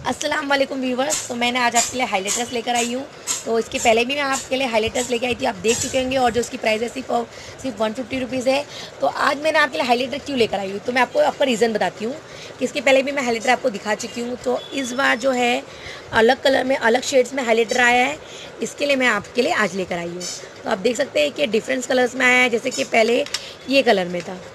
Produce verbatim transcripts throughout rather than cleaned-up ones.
अस्सलाम वालेकुम व्यूवर्स। तो मैंने आज आपके लिए हाइलाइटर्स लेकर आई हूँ। तो इसके पहले भी मैं आपके लिए हाइलाइटर्स लेकर आई थी, आप देख चुके होंगे। और जो उसकी प्राइस है सिर्फ सिर्फ वन फिफ्टी रुपीज़ है। तो आज मैंने आपके लिए हाइलाइटर क्यों लेकर आई हूँ, तो मैं आपको आपका रीज़न बताती हूँ कि इसके पहले भी मैं हाइलाइटर आपको दिखा चुकी हूँ। तो इस बार जो है अलग कलर में, अलग शेड्स में हाइलाइटर आया है, इसके लिए मैं आपके लिए आज लेकर आई हूँ। तो आप देख सकते हैं कि डिफरेंस कलर्स में आया है। जैसे कि पहले ये कलर में था,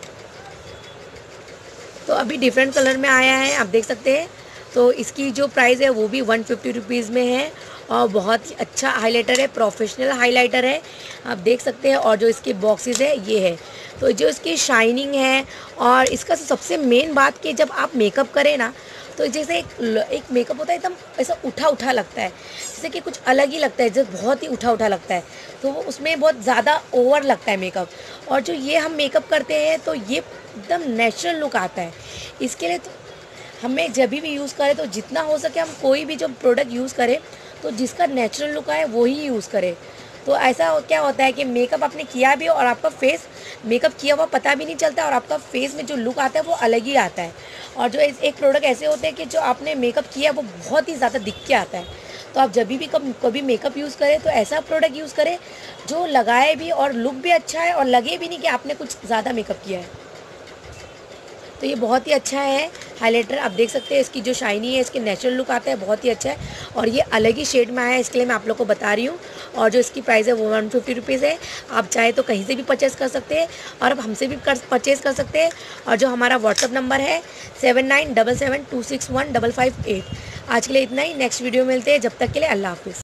तो अभी डिफरेंट कलर में आया है, आप देख सकते हैं। तो इसकी जो प्राइस है वो भी वन फिफ्टी रुपीज़ में है और बहुत ही अच्छा हाइलाइटर है, प्रोफेशनल हाइलाइटर है, आप देख सकते हैं। और जो इसके बॉक्सेस है ये है, तो जो इसकी शाइनिंग है और इसका सबसे मेन बात कि जब आप मेकअप करें ना, तो जैसे एक एक मेकअप होता है एकदम ऐसा उठा उठा लगता है, जैसे कि कुछ अलग ही लगता है, जैसे बहुत ही उठा उठा लगता है, तो वो उसमें बहुत ज़्यादा ओवर लगता है मेकअप। और जो ये हम मेकअप करते हैं तो ये एकदम नेचुरल लुक आता है। इसके लिए तो हमें जब भी यूज़ करें तो जितना हो सके हम कोई भी जो प्रोडक्ट यूज़ करें तो जिसका नेचुरल लुक आए वो ही यूज़ करें। तो ऐसा क्या होता है कि मेकअप आपने किया भी और आपका फेस मेकअप किया हुआ पता भी नहीं चलता, और आपका फेस में जो लुक आता है वो अलग ही आता है। और जो एक प्रोडक्ट ऐसे होते हैं कि जो आपने मेकअप किया वो बहुत ही ज़्यादा दिख के आता है। तो आप जब भी कब कभी मेकअप यूज़ करें तो ऐसा प्रोडक्ट यूज़ करें जो लगाए भी और लुक भी अच्छा है और लगे भी नहीं कि आपने कुछ ज़्यादा मेकअप किया है। तो ये बहुत ही अच्छा है हाइलाइटर, आप देख सकते हैं इसकी जो शाइनी है, इसके नेचुरल लुक आता है, बहुत ही अच्छा है। और ये अलग ही शेड में आया है, इसके लिए मैं आप लोग को बता रही हूँ। और जो इसकी प्राइस है वो वन फिफ्टी रुपीज़ है। आप चाहे तो कहीं से भी परचेज़ कर सकते हैं और आप हमसे भी कर परचेज़ कर सकते हैं। और जो हमारा व्हाट्सअप नंबर है seven nine double seven two six one double five eight. आज के लिए इतना ही, नेक्स्ट वीडियो मिलते हैं, जब तक के लिए अल्लाह हाफिज़।